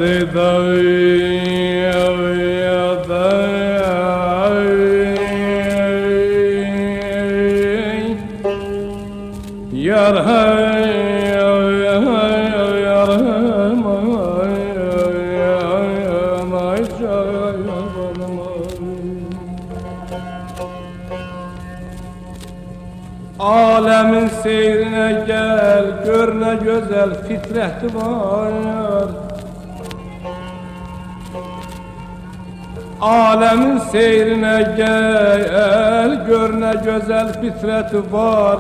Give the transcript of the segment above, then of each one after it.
Alemin seyrine gel, gör ne güzel fitreti var. Alemin seyrine gel, gör ne güzel fitreti var.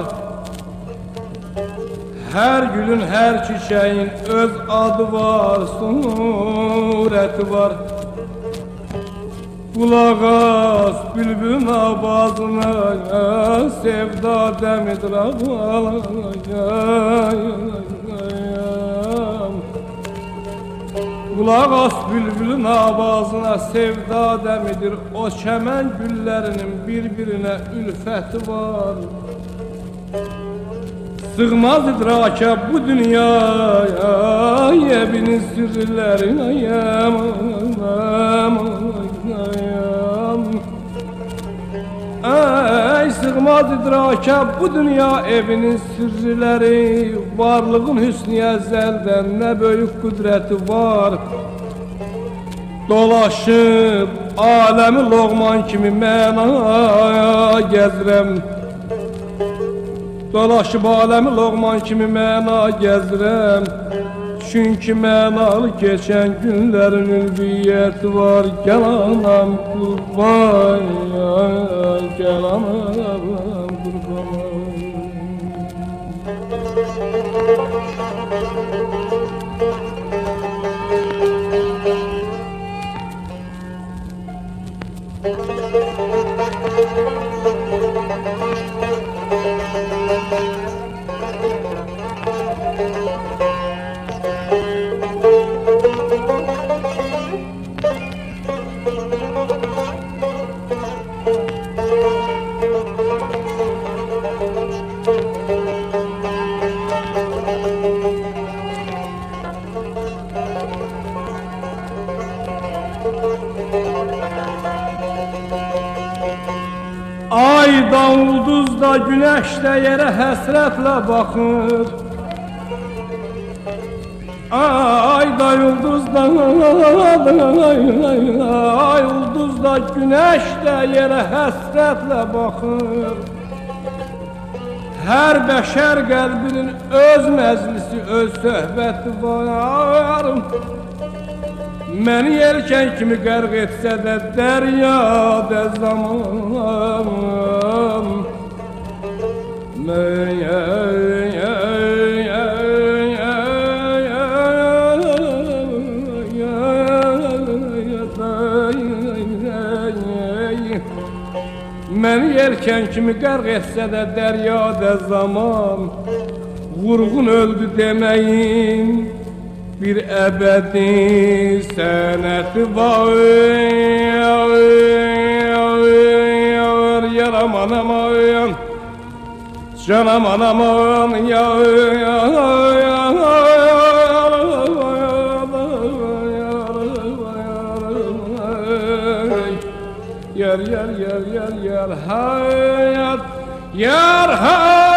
Her gülün, her çiçeğin öz adı var, sureti var. Kulak as bülbülün avazına, sevda demidir Kulak as bülbülün avazına, sevda demidir. O çemen güllerinin birbirine ülfeti var. Sığmaz idraka bu dünyaya, yebinin sürülerine Ey sığmaz idraka bu dünya evinin sürüleri, varlığın hüsnü ezelden ne büyük kudreti var. Dolaşıp alemi loğman kimi mənaya gezirəm. Dolaşıp alemi loğman kimi məna gezirəm. Çünkü mənalı geçen günlerin ülviyyeti var. Gel anam kurban, gel anam kurban. Ay da ulduz da güneş de yere hasretle bakır. Ay da yıldız da ay ulduz da güneş de yere hasretle bakır. Her beşer kalbinin öz meclisi, öz söhbeti var. Məni yelken kimi qərq etsə də dəryada zaman Məni yelken kimi qərq etsə də dəryada zaman Vurğun öldü deməyin bir ebedi seneti var. Yaram anam canım anam yar hayat yar hayat.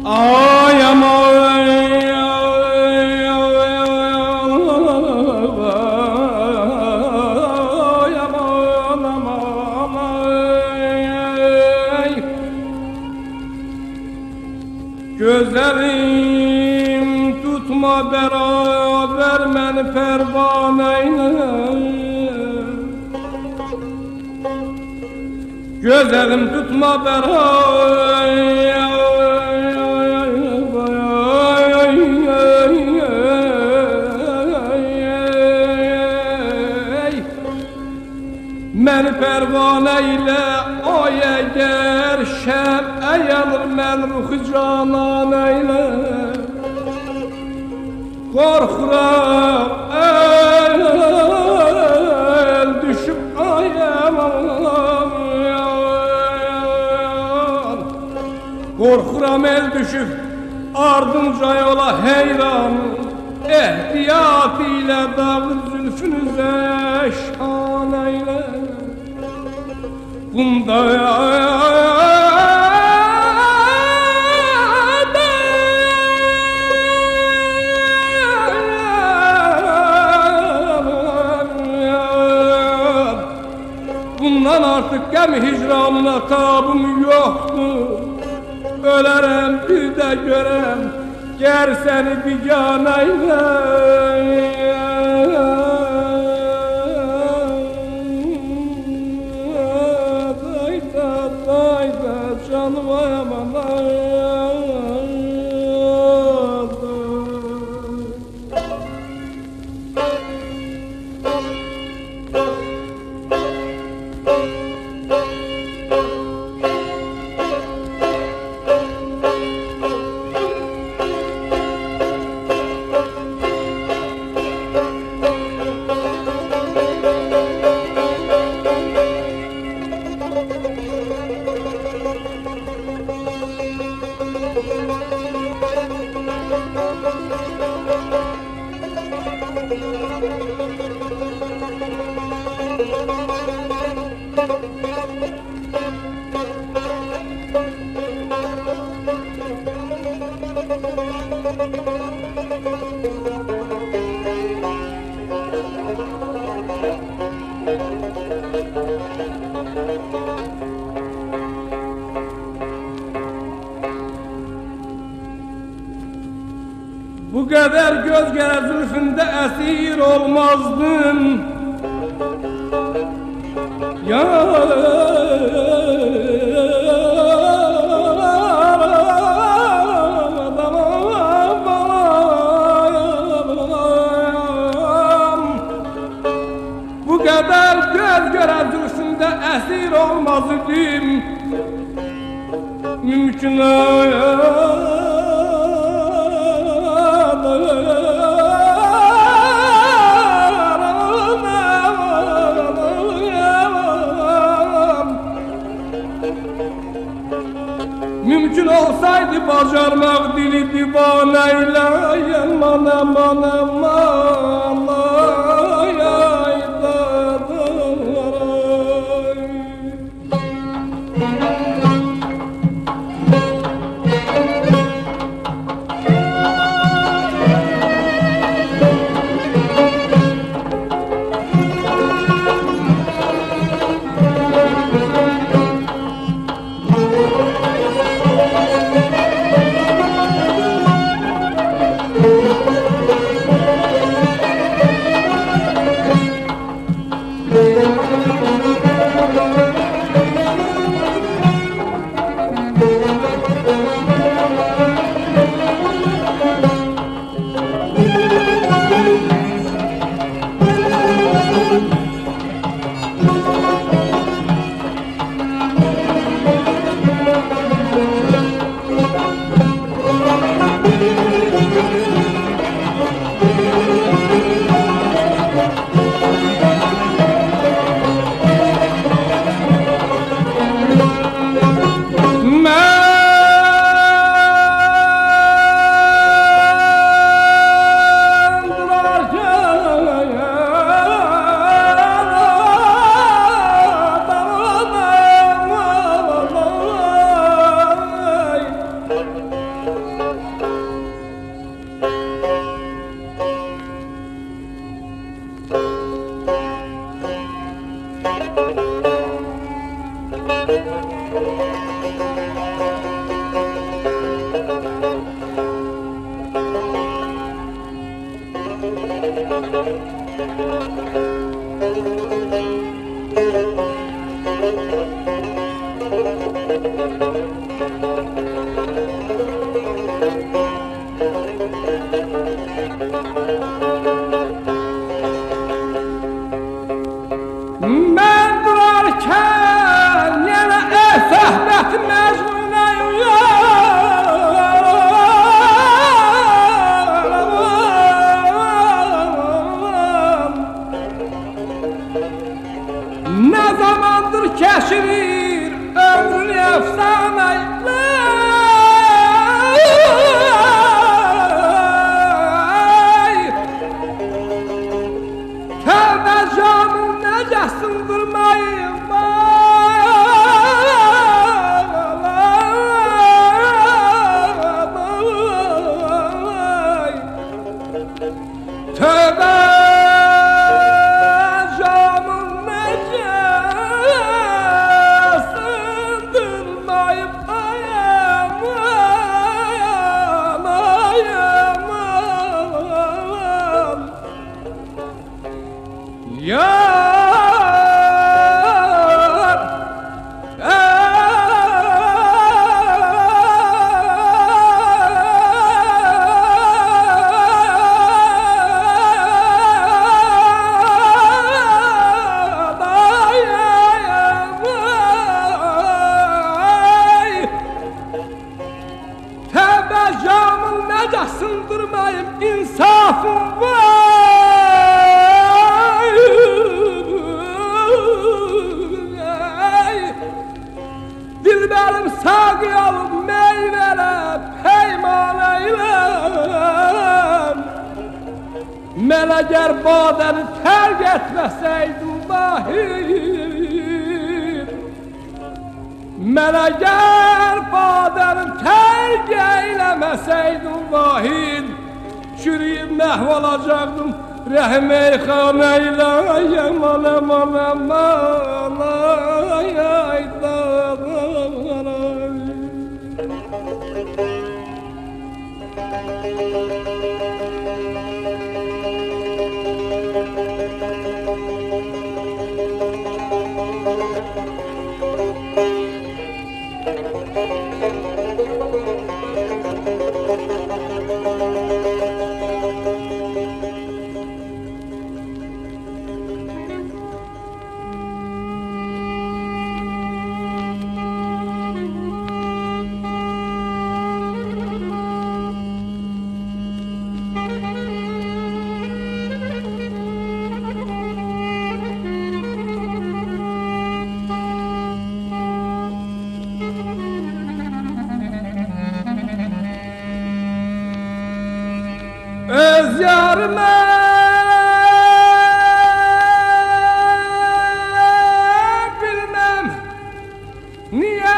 Ay aman gözlerim tutma beraber məni pervaneyle gözlerim tutma beraber məni pervaneyle ay eğer şer eyanır mən ruhu canan eyle korkuram el düşüp ayamam korkuram el düşüp ardınca yola heyran ehtiyat ile dağın zülfünüze şan eyle bunda bundan artık gəm hicranına tabım yoktur ölərəm bir de görəm gər səni biganayla dayda canım ayaman bu kadar göz göre zülfünde esir olmazdım ya bu kadar göz göre zülfünde esir olmazdım mümkün mümkün olsaydı bacarmak dili divaneyle aman aman aman ay ay sındırmayım insafım var. Dilberim sağıyalım meyvele peyman eylem. Meleger badeni terk etmeseydim vahid. Meleger badeni terk eylemeseydim vahid. Çürüyüp mahvolacaktım Rahmeyhan eyleyem alem alem öz yarime bilmem niye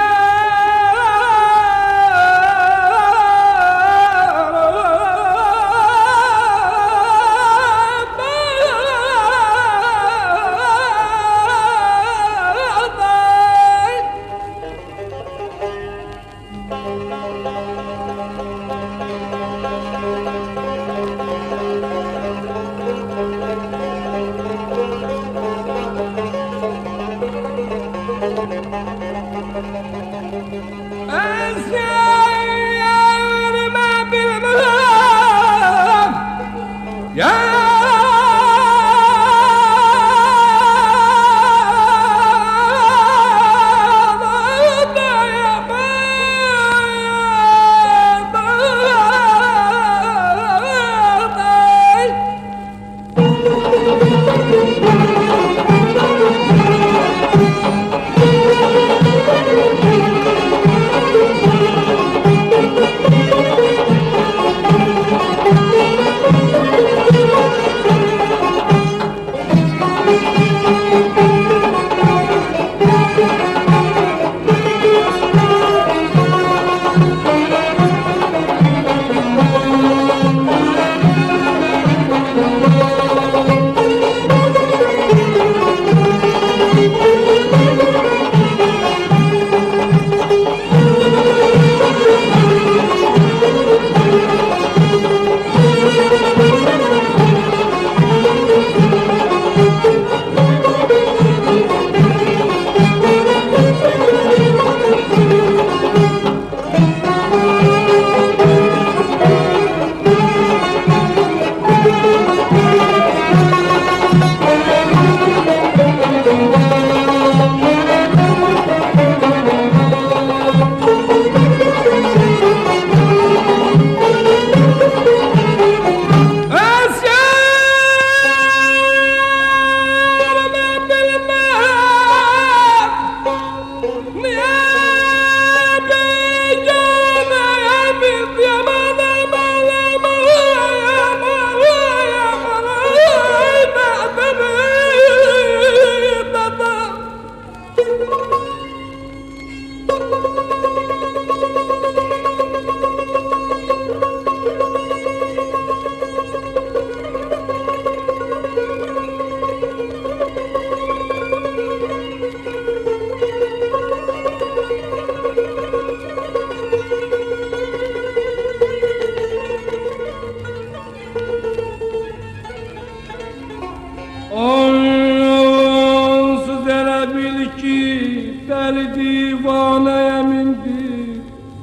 onsuz elə bil ki dəli divanəyə mindi.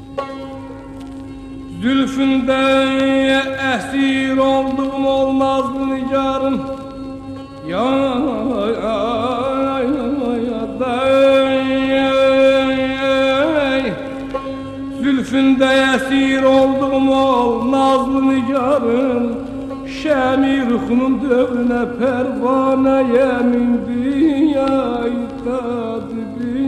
Zülfündə əsir oldum olmazdı nigarım. Ya Zülfünde esir oldum ol nazlı nigarın, Şemi ruhunun dövrüne pervane yemindi yay tadibi.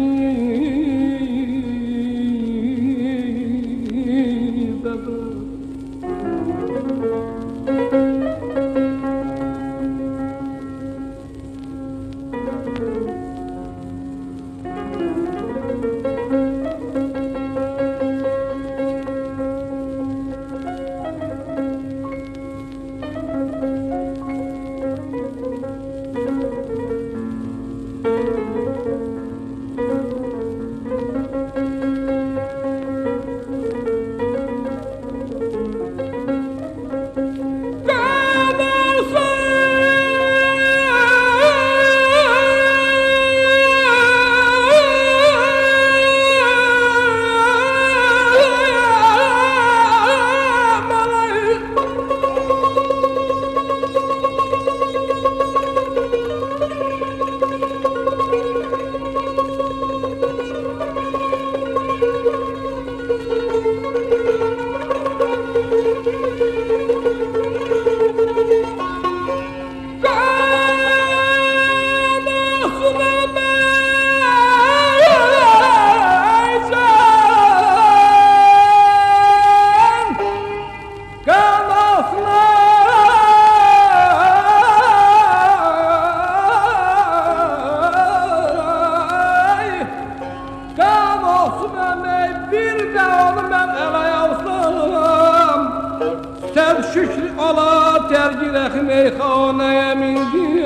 Şükür ala tergirek meyhaneye mindi.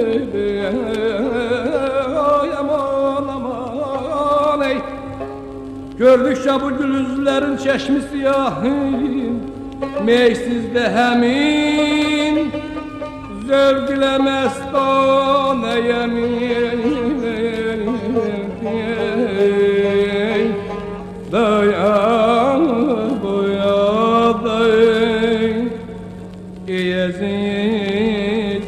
Aman aman ey. Gördükçe bu gülüzlerin çeşmi siyahın, meysizde hemin zövk ile mestaneye mindi. Dayan boya dayan Yezid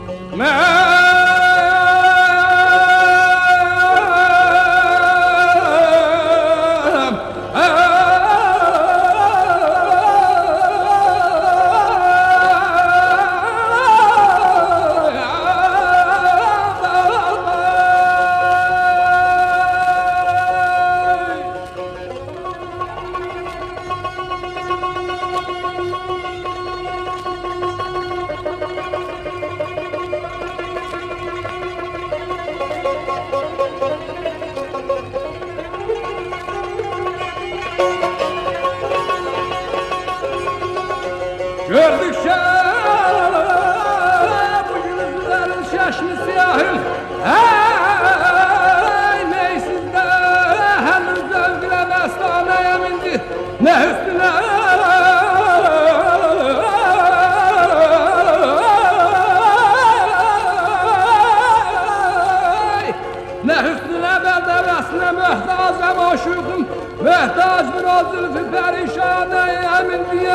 gördükçe bu yüzlerin şaşmış siyahın, hey meysizde henüz zevkine mestaneye mindi, ne üstüne ne hüsnüne ben devesine mühtacım aşıkım, mühtaç bir o zülfü perişaneye mindi.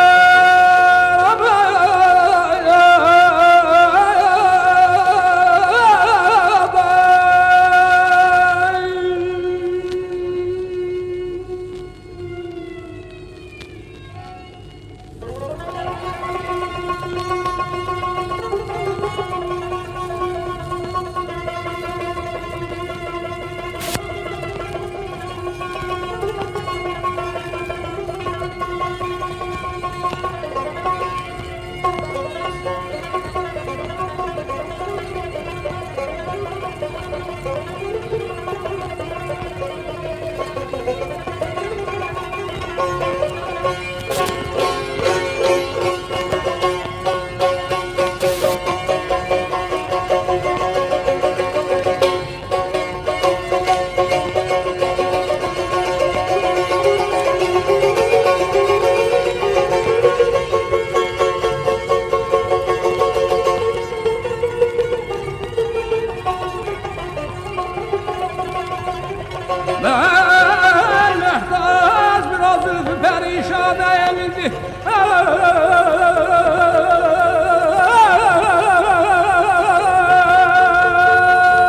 Ben mühtaç bir o zülfü perişaneye mindi.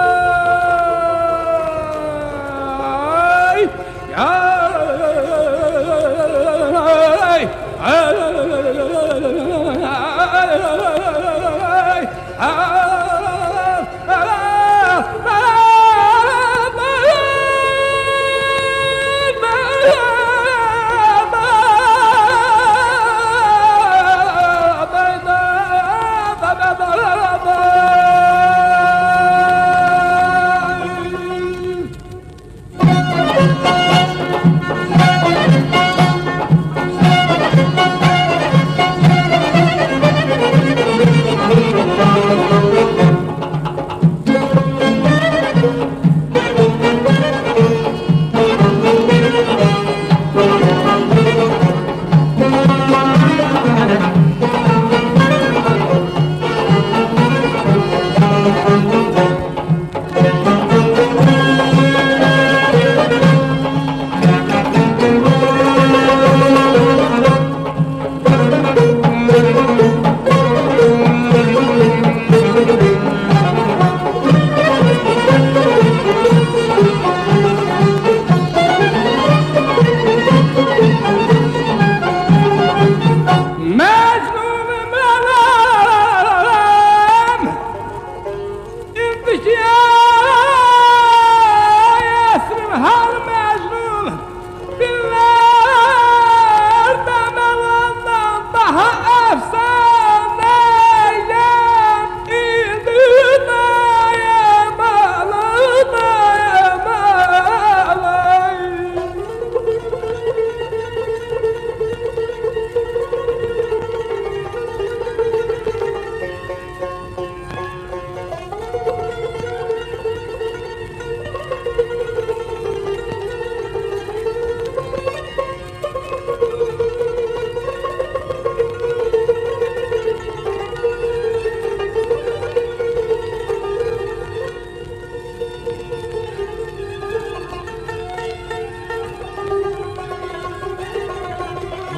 Ay, ay,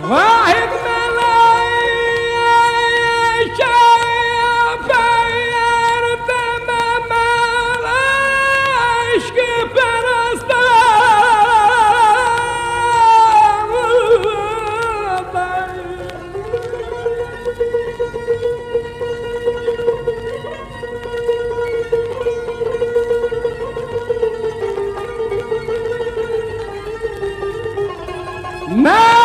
Vahid melaike peyerde memel aşkı perestane